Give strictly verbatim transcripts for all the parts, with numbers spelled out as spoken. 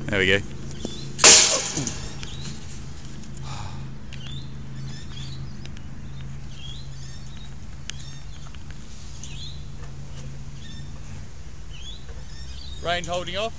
There we go. Rain holding off.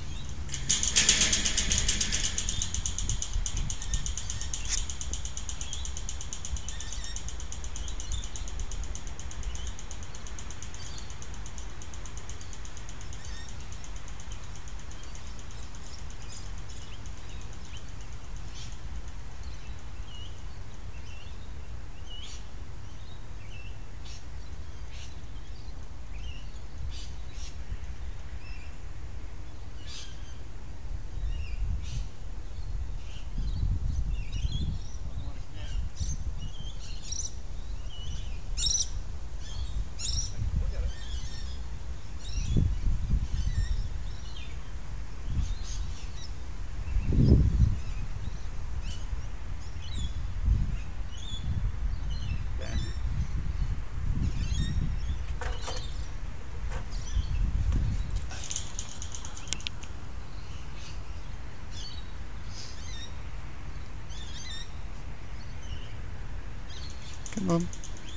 Come on.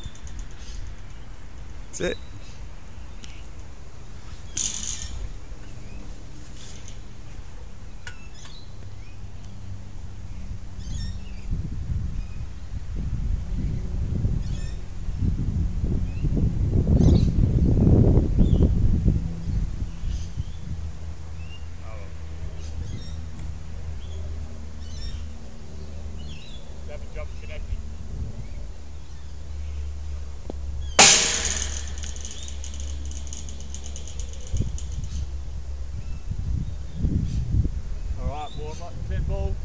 That's it. Jump connecting. Alright, warm up ten balls.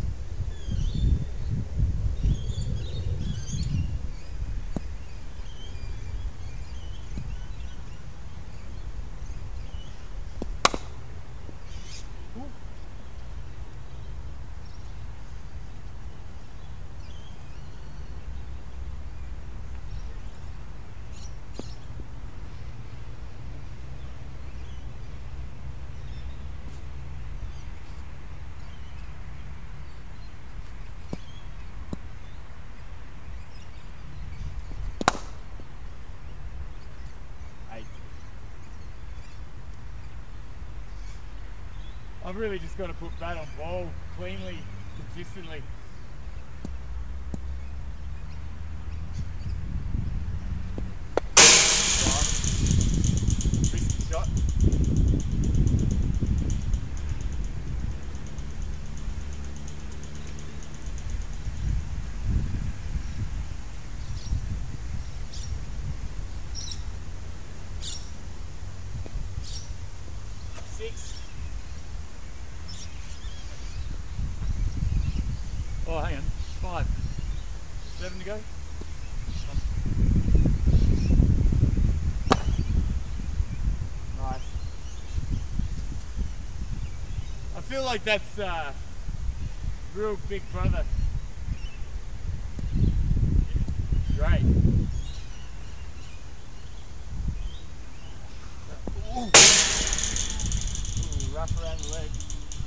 I've really just got to put bat on ball cleanly, consistently. Risky shot. Six. Oh, hang on. Five. Seven to go. Nice. I feel like that's uh, real big brother. Great. Ooh. Ooh, rough around the leg.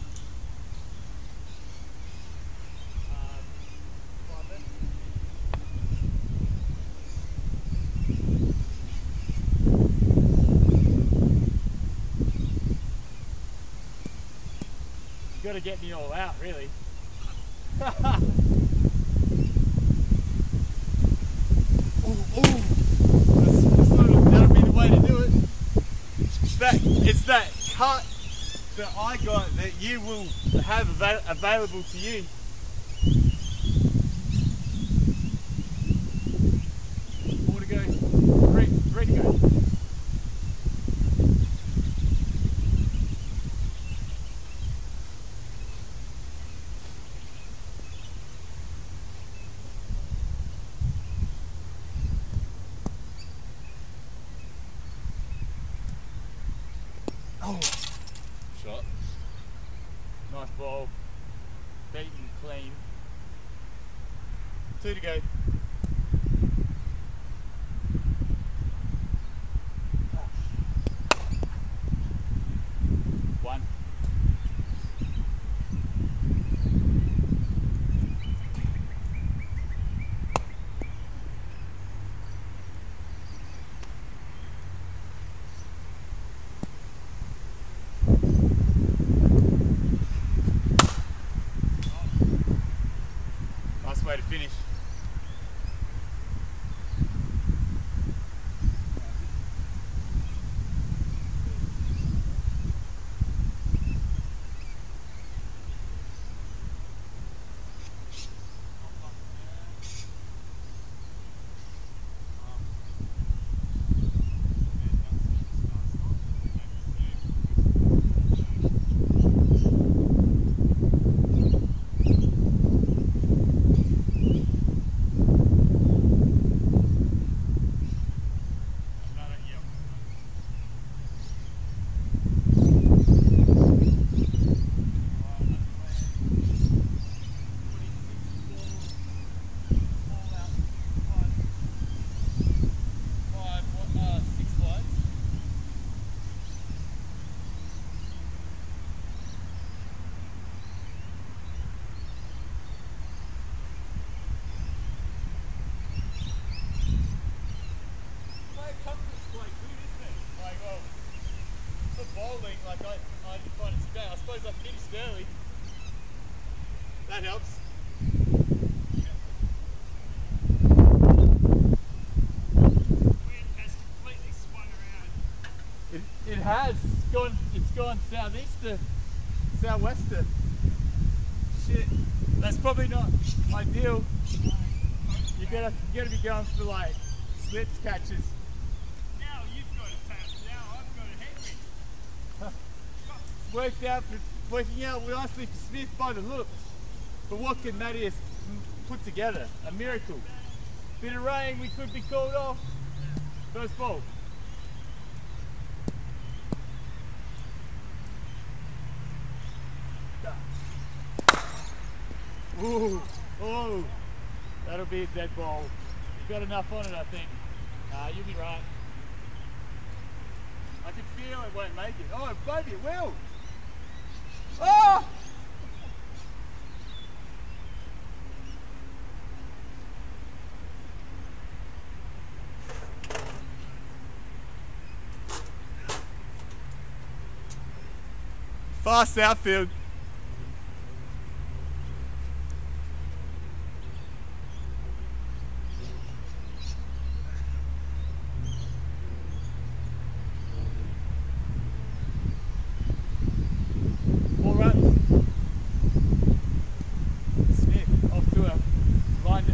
Got to get me all out, really. Ooh, ooh. That's, that's not, that'll be the way to do it. It's that, it's that cut that I got that you will have av available to you. Four to go. Three, three to go. Oh, shot. Nice ball. Beaten clean. Two to go. One. bowling like I, I didn't find it too bad. I suppose I finished early. That helps. It, it has. It's gone. It's gone southeaster, southwester. Shit. That's probably not ideal. You gotta, you gotta be going for like slips catches. Now you've got a tap. Now I've got a headwind. Worked out for working out nicely for Smith by the looks. But what can Mattias put together? A miracle. Bit of rain, we could be called off. First ball. Ooh, oh, that'll be a dead ball. You've got enough on it, I think. Nah, you'll be right. I can feel it won't make it. Oh, maybe it will. Oh! Fast outfield. All right. Smith off to a blinder.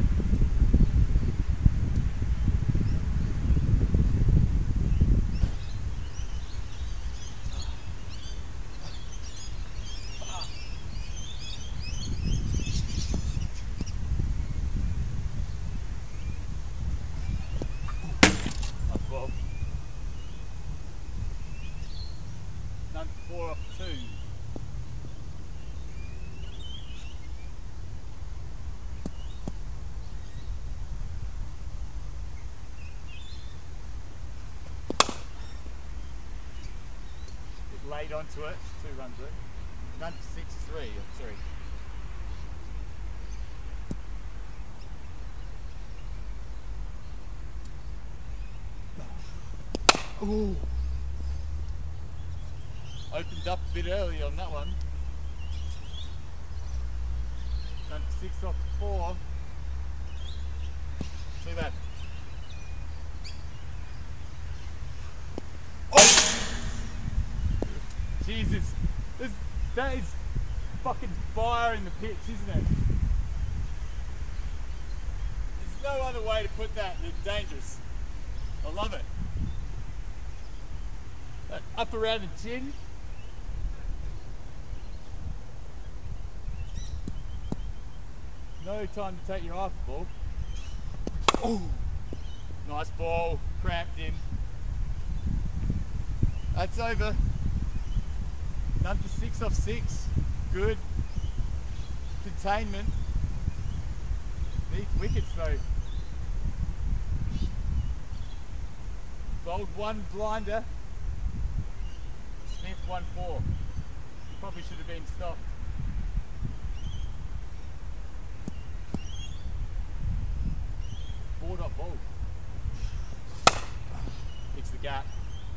None four off two. Bit late onto it, two runs it. None six three or three. Ooh. Opened up a bit early on that one. Done six off four. See that? Oh! Jesus, this, that is fucking fire in the pitch, isn't it? There's no other way to put that than dangerous. I love it. That up around the chin. No time to take your eye off the ball. Oh, nice ball, cramped in. That's over. None for six off six. Good. Containment. Needs wickets though. Bowled one blinder. Smith one four. Probably should have been stopped. Four dot ball. Hits the gap.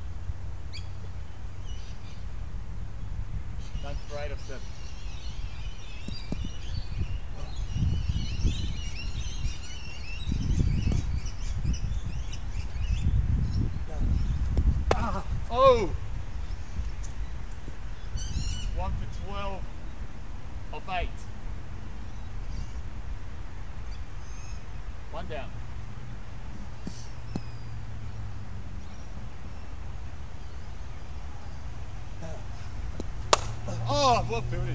Done for eight of seven. Ah. Oh! One for twelve of eight. One down. Oh, well fielded.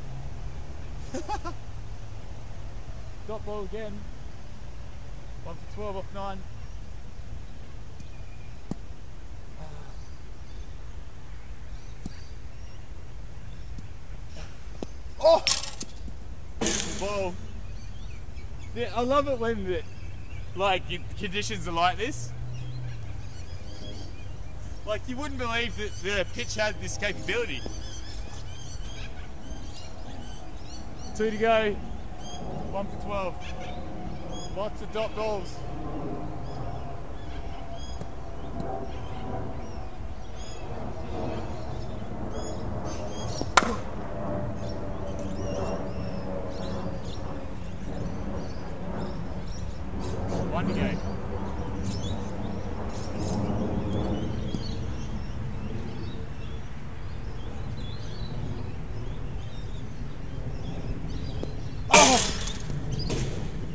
Dot ball again. One for twelve off nine. Oh! Ball. Yeah, I love it when the, like conditions are like this. Like you wouldn't believe that the pitch had this capability. Two to go. One for twelve. Lots of dot balls.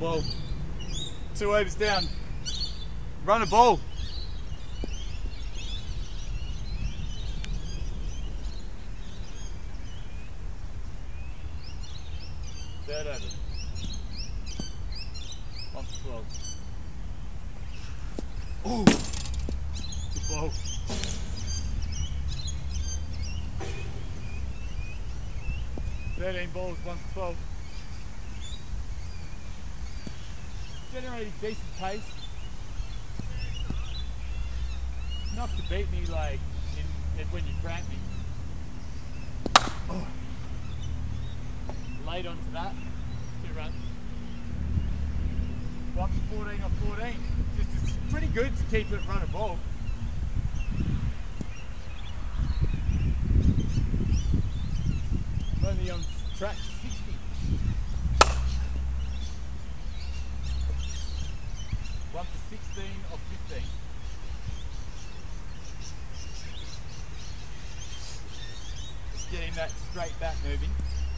ball. Two overs down. Run a ball. Third over. One for twelve. Oh, good ball. Thirteen balls, one for twelve. Generating decent pace. Enough to beat me like in, in when you crank me. Oh. Late onto that. Two runs. One for fourteen off fourteen. Just, it's pretty good to keep it run a ball. I'm only on track to sixty. One for sixteen off fifteen. Just getting that straight back moving.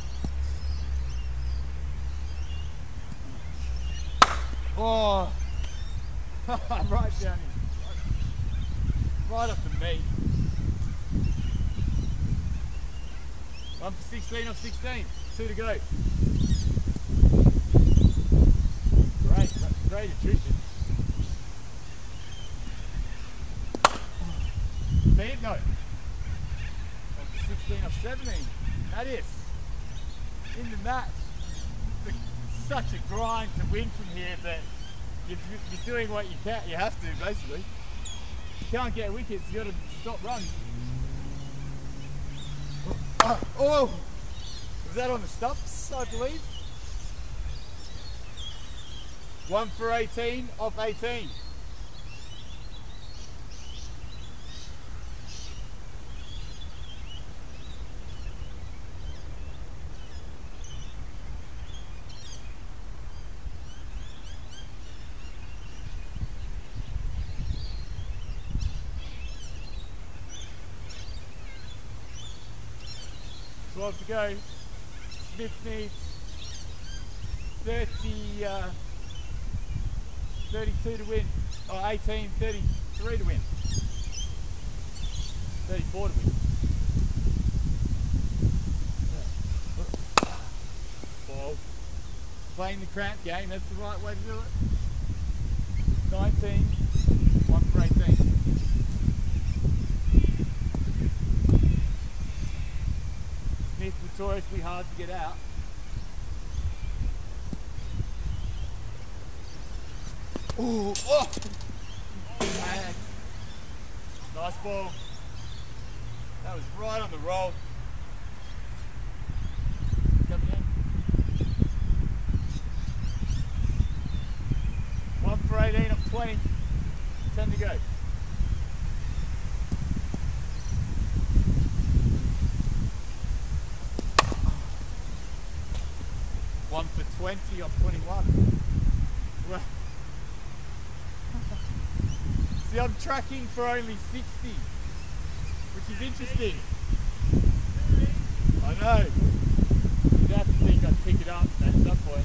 Oh, right down in, right up to me. One for sixteen off sixteen, two to go. Great, great attrition. Bad note. One for sixteen off seventeen. That is in the match. The, such a grind to win from here, but you're, you're doing what you can. You have to basically. You can't get wickets. You got to stop runs. Oh, oh, was that on the stumps? I believe. One for eighteen off eighteen. twelve to go. Smith needs thirty, uh, thirty-two to win. Oh, eighteen, thirty-three to win. thirty-four to win. Ball. Playing the cramp game, that's the right way to do it. nineteen, one for eighteen. Smith notoriously hard to get out. Ooh, oh! Man. Nice ball. That was right on the roll. Coming in. One for eighteen off twenty. ten to go. One for twenty off twenty-one. Well, see, I'm tracking for only sixty, which is interesting. I know. You'd have to think I'd pick it up at some point.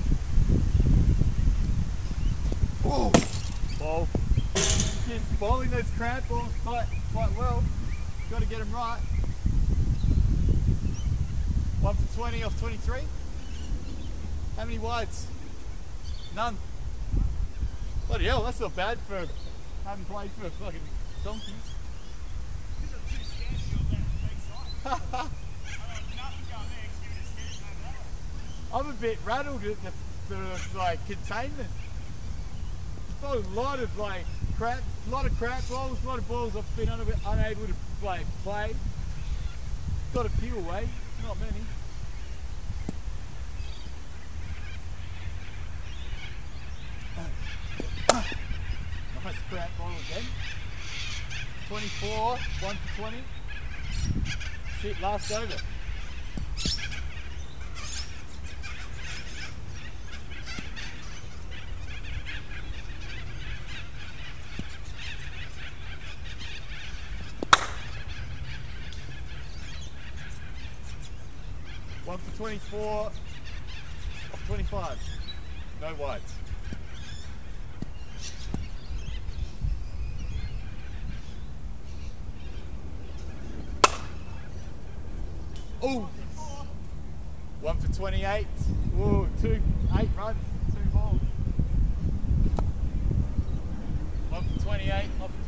Oh, ball. Just bowling those cramp balls quite, quite well. Got to get them right. One for twenty off twenty-three. How many wides? None. Bloody hell, that's not bad for having played for fucking donkeys. I'm a bit rattled at the, the like containment. Got a lot of like crap, a lot of crap balls, a lot of balls I've been un unable to like play. Got a few away, not many. Nice crap ball again. twenty-four, one for twenty. Shit, last over. One for twenty-four, off twenty-five. No wides. Oh! One for twenty-eight. Whoa, two, eight runs, two balls. One for twenty-eight, off